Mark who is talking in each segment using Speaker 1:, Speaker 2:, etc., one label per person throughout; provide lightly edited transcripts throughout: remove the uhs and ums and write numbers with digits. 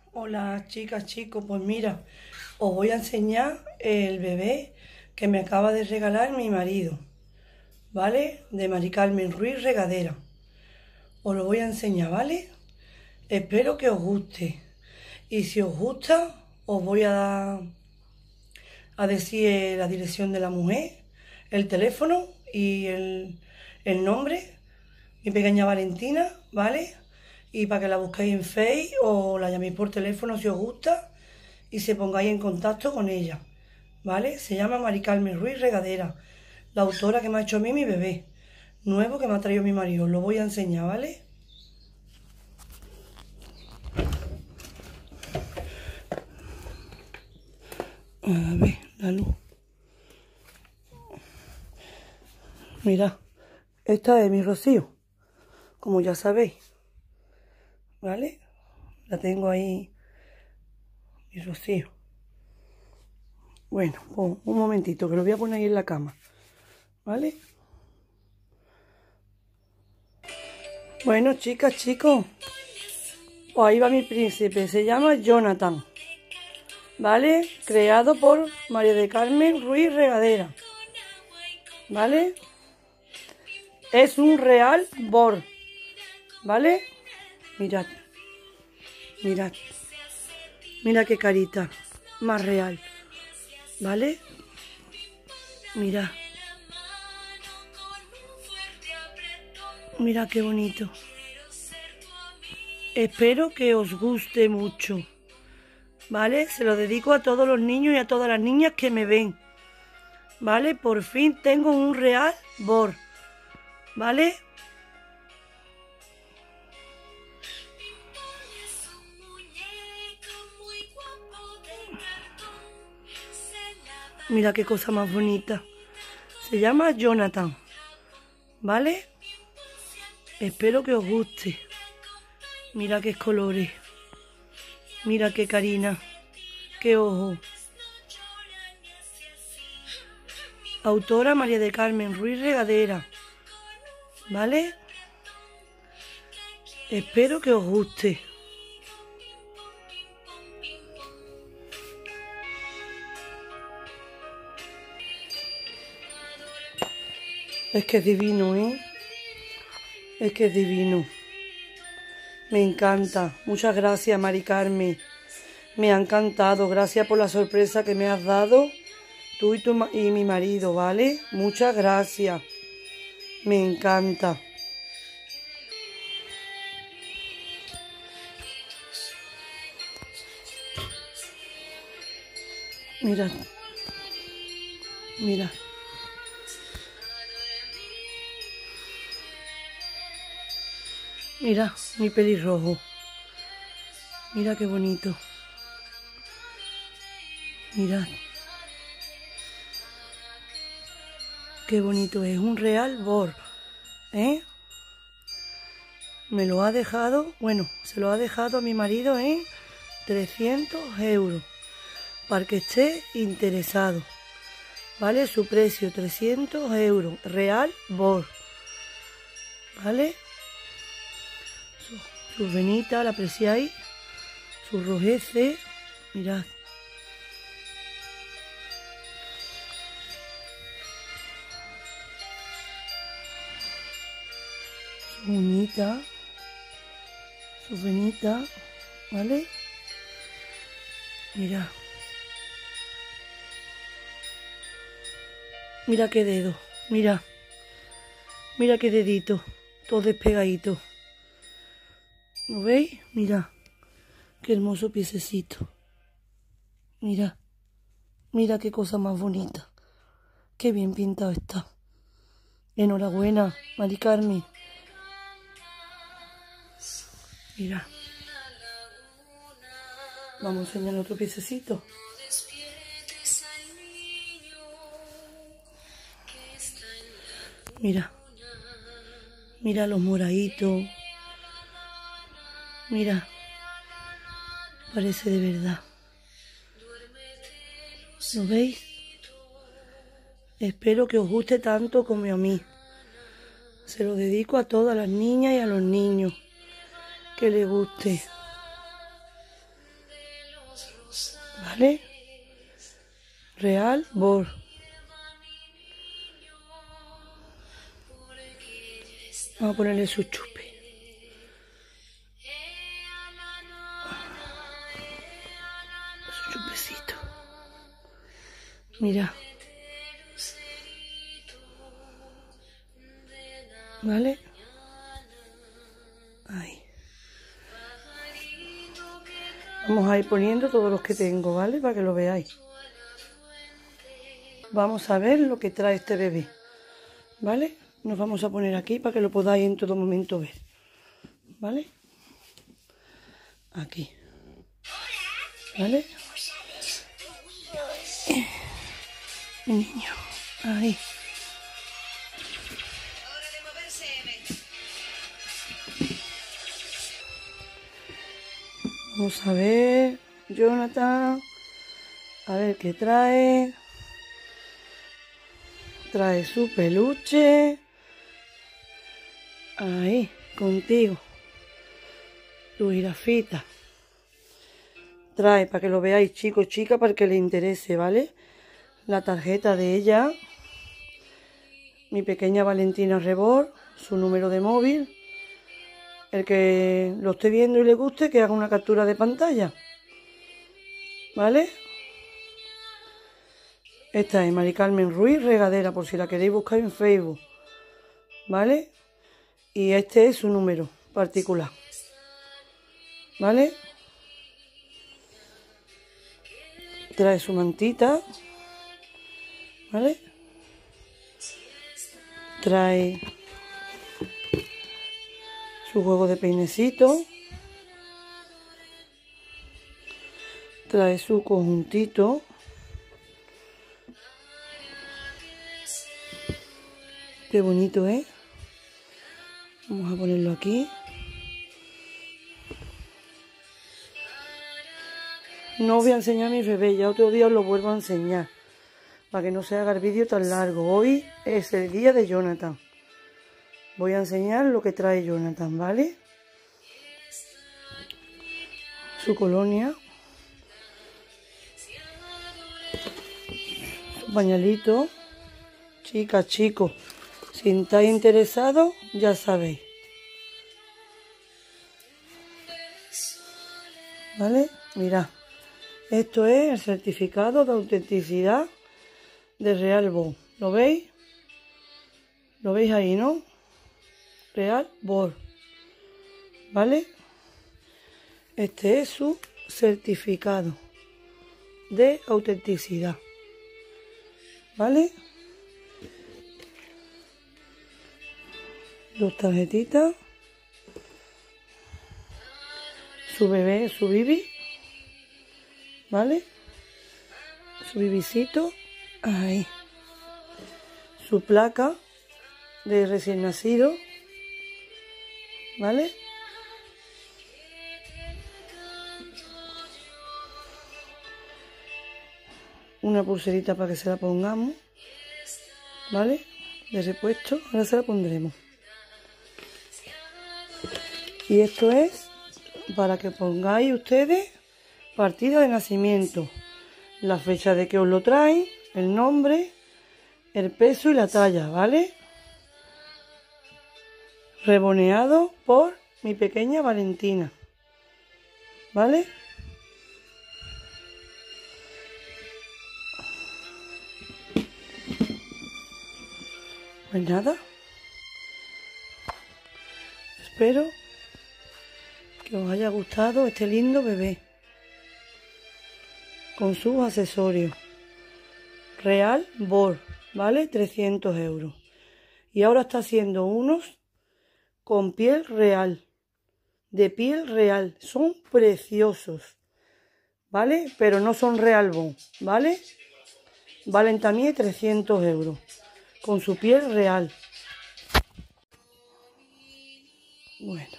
Speaker 1: Hola chicas, chicos, pues mira, os voy a enseñar el bebé que me acaba de regalar mi marido, ¿vale? De Mari Carmen Ruiz Regadera. Os lo voy a enseñar, ¿vale? Espero que os guste. Y si os gusta, os voy a decir la dirección de la mujer, el teléfono y el nombre, mi pequeña Valentina, ¿vale? Y para que la busquéis en Face o la llaméis por teléfono si os gusta y se pongáis en contacto con ella, ¿vale? Se llama Mari Carmen Ruiz Regadera, la autora que me ha hecho a mí mi bebé, nuevo que me ha traído mi marido. Os lo voy a enseñar, ¿vale? A ver, la luz. Mirad, esta es mi Rocío, como ya sabéis, ¿vale? La tengo ahí, mi Rocío. Bueno, pues un momentito, que lo voy a poner ahí en la cama, ¿vale? Bueno, chicas, chicos, pues ahí va mi príncipe, se llama Jonathan, ¿vale? Creado por María de Carmen Ruiz Regadera, ¿vale? Es un real Bor, ¿vale? Mirad, mirad, mira qué carita más real, ¿vale? Mirad, mira qué bonito. Espero que os guste mucho, ¿vale? Se lo dedico a todos los niños y a todas las niñas que me ven, ¿vale? Por fin tengo un real Bor, ¿vale? Mira qué cosa más bonita. Se llama Jonathan, ¿vale? Espero que os guste. Mira qué colores. Mira qué carina. Qué ojo. Autora María de Carmen Ruiz Regadera, ¿vale? Espero que os guste. Es que es divino, ¿eh? Es que es divino. Me encanta. Muchas gracias, Mari Carmen. Me ha encantado. Gracias por la sorpresa que me has dado. Tú y mi marido, ¿vale? Muchas gracias. Me encanta. Mira. Mira. Mira, mi pelirrojo. Mira qué bonito. Mirad. Qué bonito es. Un real Bor, ¿eh? Me lo ha dejado, bueno, se lo ha dejado a mi marido en 300 euros. Para que esté interesado. ¿Vale? Su precio, 300 euros. Real Bor. ¿Vale? Sus venitas, la apreciáis. Sus rojeces. Mirad. Sus uñitas. Sus venitas. ¿Vale? Mirad. Mira qué dedo. Mira. Mira qué dedito. Todo despegadito. ¿Lo veis? Mira. Qué hermoso piececito. Mira. Mira qué cosa más bonita. Qué bien pintado está. Enhorabuena, Mari Carmen. Mira. Vamos a enseñar otro piececito. Mira. Mira los moraditos. Mira. Parece de verdad. ¿Lo veis? Espero que os guste tanto como a mí. Se lo dedico a todas las niñas y a los niños. Que les guste. ¿vale? Real Bor. Vamos a ponerle su chupe. Su chupecito. Mira. ¿Vale? Ahí. Vamos a ir poniendo todos los que tengo, ¿vale? Para que lo veáis. Vamos a ver lo que trae este bebé, ¿vale? Nos vamos a poner aquí para que lo podáis en todo momento ver, ¿vale? Aquí, ¿vale? Mi niño, ahí. Vamos a ver, Jonathan, a ver qué trae. Trae su peluche. Ahí, contigo. Tu jirafita. Trae, para que lo veáis, chicos, chicas, para que le interese, ¿vale? La tarjeta de ella. Mi pequeña Valentina Rebord. Su número de móvil. El que lo esté viendo y le guste, que haga una captura de pantalla. ¿Vale? Esta es Mari Carmen Ruiz Regadera, por si la queréis buscar en Facebook. ¿Vale? Y este es su número particular. ¿Vale? Trae su mantita. ¿Vale? Trae su juego de peinecito. Trae su conjuntito. Qué bonito, ¿eh? Vamos a ponerlo aquí. No os voy a enseñar a mi bebé, ya otro día os lo vuelvo a enseñar. Para que no se haga el vídeo tan largo. Hoy es el día de Jonathan. Voy a enseñar lo que trae Jonathan, ¿vale? Su colonia. Su pañalito. Chicas, chicos, si estáis interesados, ya sabéis. ¿Vale? Mirad. Esto es el certificado de autenticidad de Real Bor. ¿Lo veis? ¿Lo veis ahí, no? Real Bor. ¿Vale? Este es su certificado de autenticidad. ¿Vale? Dos tarjetitas. Su bebé, su bibi. ¿Vale? Su bibicito. Ahí. Su placa de recién nacido. ¿Vale? Una pulserita para que se la pongamos. ¿Vale? De repuesto. Ahora se la pondremos. Y esto es para que pongáis ustedes partida de nacimiento, la fecha de que os lo traen, el nombre, el peso y la talla, ¿vale? Reboneado por mi pequeña Valentina, ¿vale? Pues nada, espero que os haya gustado este lindo bebé con sus accesorios. Real Bor, ¿vale? 300 euros. Y ahora está haciendo unos con piel real, de piel real. Son preciosos, ¿vale? Pero no son Real Bor, ¿vale? Valen también 300 euros, con su piel real. Bueno.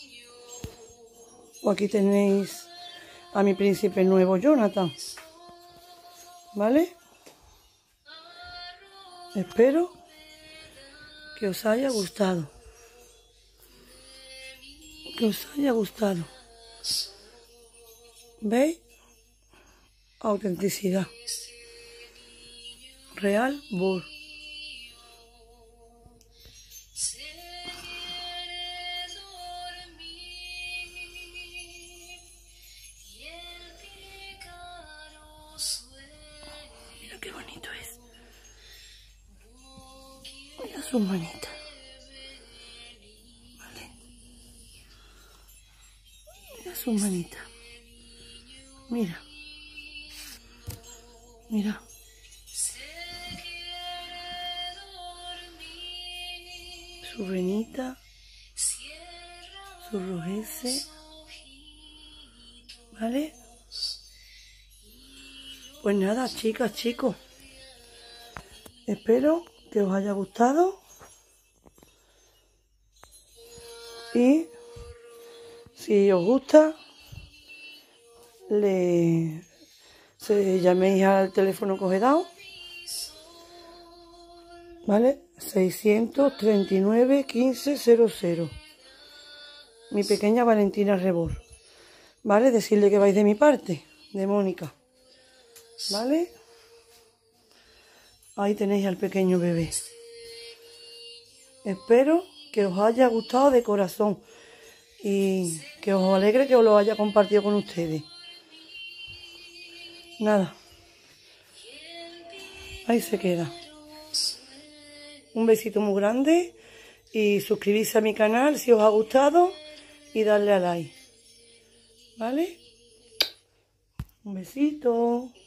Speaker 1: Aquí tenéis a mi príncipe nuevo Jonathan, ¿vale? Espero que os haya gustado. Que os haya gustado. ¿Veis? autenticidad. Real Bull. Mira qué bonito es. Mira sus manitas. Vale. Mira sus manitas. Mira. Mira. Su venita, su rojece, ¿vale? Pues nada, chicas, chicos, espero que os haya gustado y si os gusta, llaméis al teléfono que os he dado, ¿vale? 639 1500. Mi pequeña Valentina Rebor, ¿vale? Decirle que vais de mi parte, de Mónica, ¿vale? Ahí tenéis al pequeño bebé. Espero que os haya gustado de corazón y que os alegre que os lo haya compartido con ustedes. Nada, ahí se queda. Un besito muy grande y suscribirse a mi canal si os ha gustado y darle a like, ¿vale? Un besito.